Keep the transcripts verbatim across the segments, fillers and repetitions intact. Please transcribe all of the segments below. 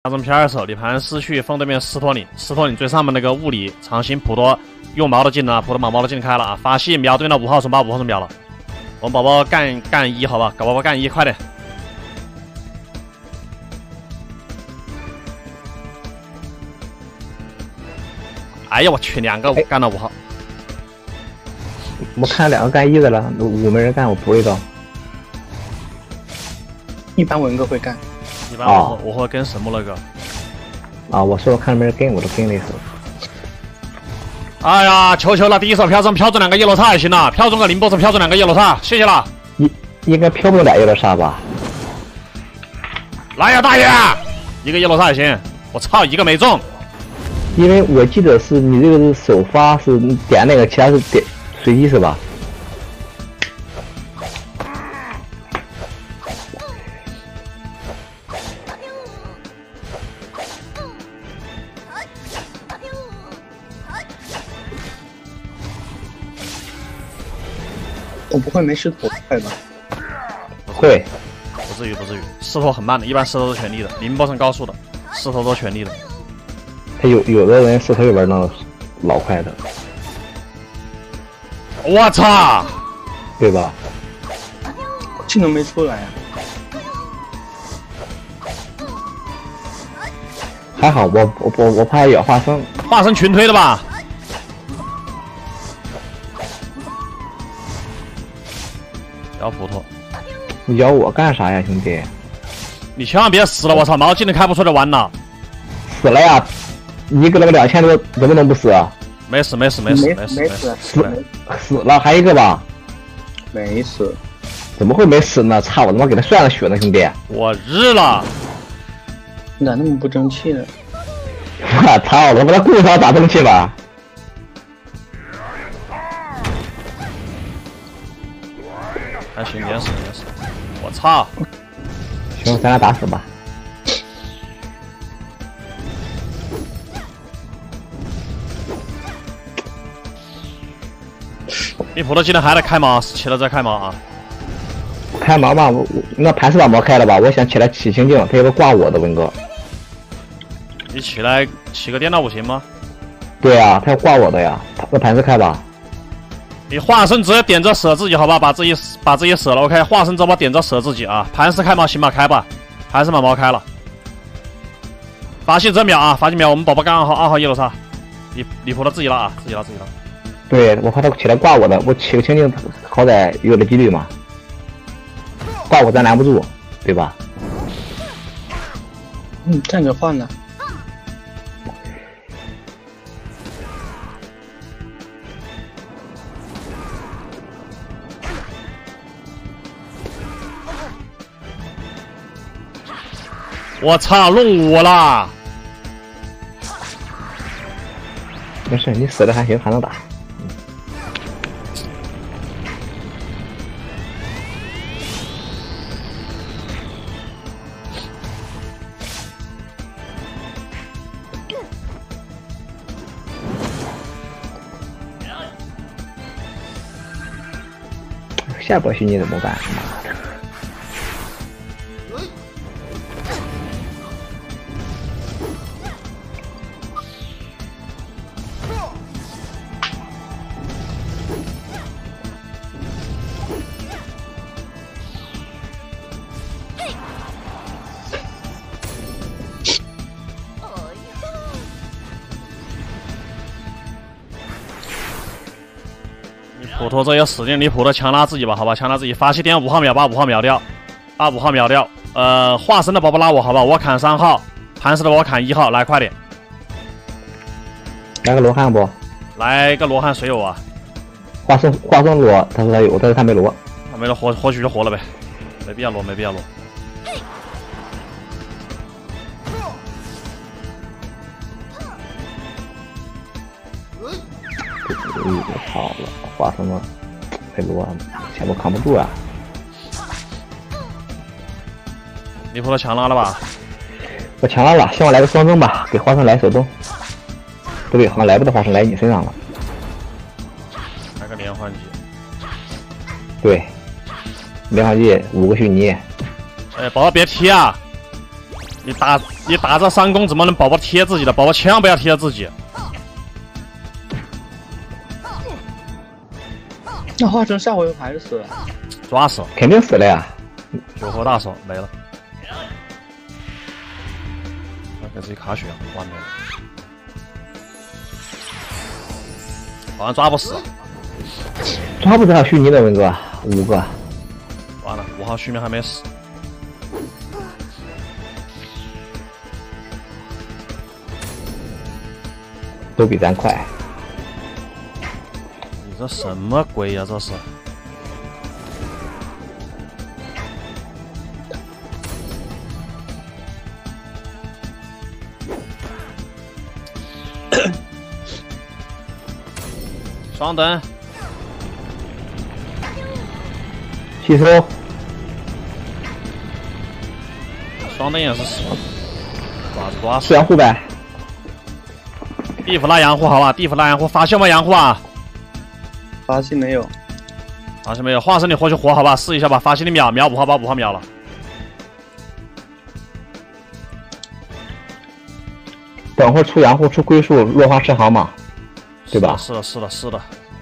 那张片的时候，你盘失去风对面石头岭，石头岭最上面那个物理长形普陀用毛的技能啊，普陀把毛的技能开了啊，法系秒对了五号虫，把五号虫秒了。我们宝宝干干一，好吧，搞宝宝干一，快点！哎呀，我去，两个干了五号。 我看两个干一的了，五没人干，我不会的。 一般文哥会干。 一般我、哦、我会跟神木那个啊，我说我看没人跟，我都跟了一手。 哎呀，求求了，第一手飘中飘中两个叶罗塔也行了，飘中个林波斯，飘中两个叶罗塔，谢谢了。 应应该飘不俩叶罗塔吧？ 来呀，大爷，一个叶罗塔也行。我操，一个没中。 因为我记得是你这个是首发是点那个，其他是点随机是吧？ 我不会没石头快吧？ 会， 不至于不至于，石头很慢的，一般石头都全力的，宁波上高速的，石头都全力的。 他有有的人石头玩那老快的， 我操， 对吧？ 技能没出来啊！ 还好我我我我怕咬花生， 花生群推的吧？ 咬普陀， 你咬我干啥呀，兄弟？ 你千万别死了！我操，毛技能开不出来完了。 死了呀！一个那个两千多，怎么能不死啊？ 没死，没死，没死，没死，没死， 死死了，还一个吧？ 没死。 怎么会没死呢？操！我他妈给他算了血呢，兄弟！ 我日了！ 你咋那么不争气呢？ 我操！我把他顾上打争气吧。 还行，连死连死！我操！ 行，咱俩打死吧。 你普陀技能还得开毛，起了再开毛啊！ 开毛吧，我我那盘是把毛开了吧？我想起来起清净，他有个挂我的文哥。 你起来起个电脑五行吗？ 对啊，他要挂我的呀。那盘是开吧？ 你化身直接点着舍自己，好吧，把自己把自己舍了 ，OK。化身之后点着舍自己啊，盘是开吗？行吧，开吧，盘是把毛开了。法系真秒啊，法系秒，我们宝宝干二号二号叶罗莎，你你普陀自己了啊，自己了自己了。 对，我怕他起来挂我的，我起个清净，好歹有点几率嘛。挂我咱拦不住，对吧？ 嗯，站着换了。 我操，弄我啦！ 没事，你死了还行，还能打。嗯、下波虚拟怎么办？妈的！ 普陀这也使劲，你普陀强拉自己吧，好吧，强拉自己，发起点五号秒，把五号秒掉，把五号秒掉。呃，化身的宝宝拉我，好吧，我砍三号，盘石的我砍一号，来快点， 来个罗汉不？ 来个罗汉谁有啊？ 化身化身罗，他说他有，但是他没罗， 他没了，活活许就活了呗，没必要罗，没必要罗。 嗯，好了，化什么？没罗，前波扛不住啊！ 你普陀强拉了吧？ 我强拉了，希望来个双中吧，给花生来手动。不对，好像来不得花生来你身上了。 来个连环击。 对，连环击五个虚拟。 哎，宝宝别踢啊！ 你打你打这三攻怎么能宝宝贴自己的？宝宝千万不要贴自己。 那化成下回合还是死了？ 抓死， 肯定死了呀！ 九合大手没了。给自己卡血，完了。好像抓不死。 抓不着虚拟的文哥，五个。 完了，五号虚名还没死。 都比咱快。 你这什么鬼呀、啊？这是。双灯， 吸收， 双灯也是死，抓住抓死。 四羊护呗。 地府拉洋户好吧，地府拉洋户，发现吗洋户啊？ 发现没有？ 发现没有？化身你活就活好吧，试一下吧。发现你秒秒五号把五号秒了。 等会儿出洋户出龟术落花十行嘛，对吧？ 是的，是的，是的。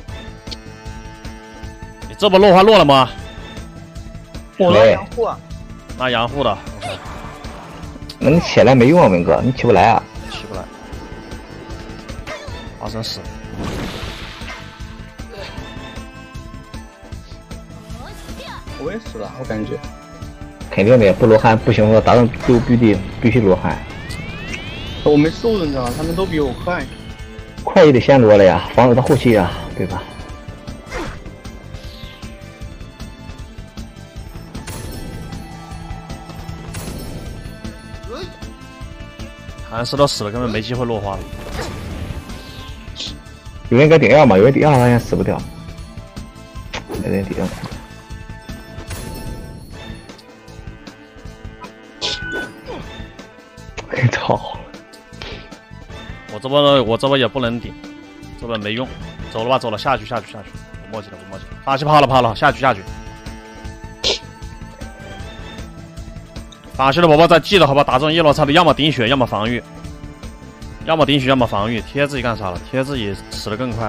你这不落花落了吗？ 我拉洋户啊， 拉洋户的。 那你起来没用啊，文哥，你起不来啊。 起不来。发生死。 我也死了，我感觉。 肯定的，不罗汉不行了，打仗就必须必须罗汉。 我没速度，你知道吗？他们都比我快。 快也得先罗了呀，防止他后期呀，对吧？ 韩师都死了，根本没机会落花了。 有人给顶药吗？有人顶药好像死不掉，没人顶。操！ 我这波我这波也不能顶，这波没用，走了吧，走了，下去下去下去，不墨迹了不墨迹了，发起跑了跑了，下去下去。法系的宝宝再记得好吧，打这种叶罗差的，要么顶血，要么防御，要么顶血，要么防御。贴自己干啥了？贴自己死得更快。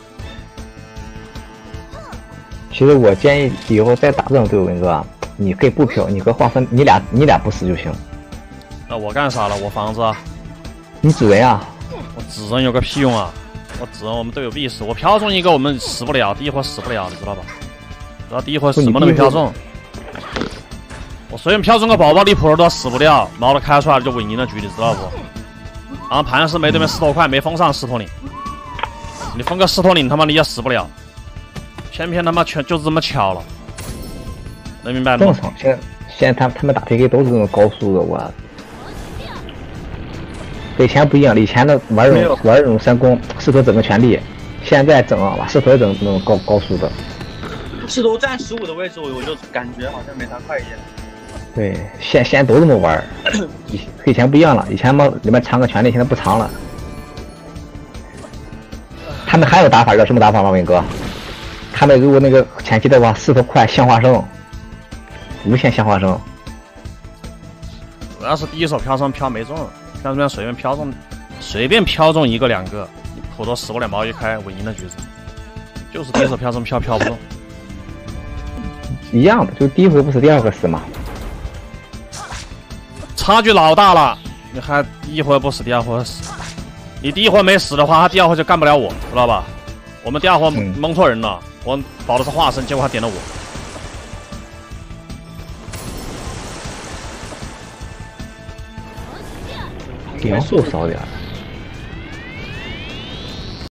其实我建议以后再打这种队伍，文哥，你可以不飘，你和划分，你俩你俩不死就行。 那我干啥了？我房子啊。 你指人啊？ 我指人有个屁用啊！我指人我们队友必死，我飘中一个我们死不了，第一回死不了，你知道吧？知道第一回什么都没飘中。我随便飘中个宝宝离谱都死不掉，毛都开出来了就稳赢了局，你知道不？然后盘是没对面石头块，没封上石头岭，你封个石头岭他妈你也死不了，偏偏他妈全就是这么巧了，能明白吗？ 正常，现在现在他他们打 P K 都是这种高速的，我。跟以前不一样了，以前的玩这种玩这种三攻，石头整个全力，现在整啊，把石头整那种高高速的。 石头占十五的位置，我我就感觉好像没他快一样。 对，现现在都这么玩，以跟以前不一样了，以前嘛里面藏个全力，现在不藏了。他们还有打法，知道什么打法吗，伟哥？他们如果那个前期的话，石头快像花生，无限像花生。 主要是第一手飘升飘没中。像这边随便飘中，随便飘中一个两个，你普多死不了毛一开，稳赢的局子，就是第一手飘中飘飘不中， 一样的，就第一回不是第二个死吗？ 差距老大了，你还第一回不死，第二回死，你第一回没死的话，他第二回就干不了我，知道吧？我们第二回蒙错人了，我保的是化身，结果他点了我。 点数少点。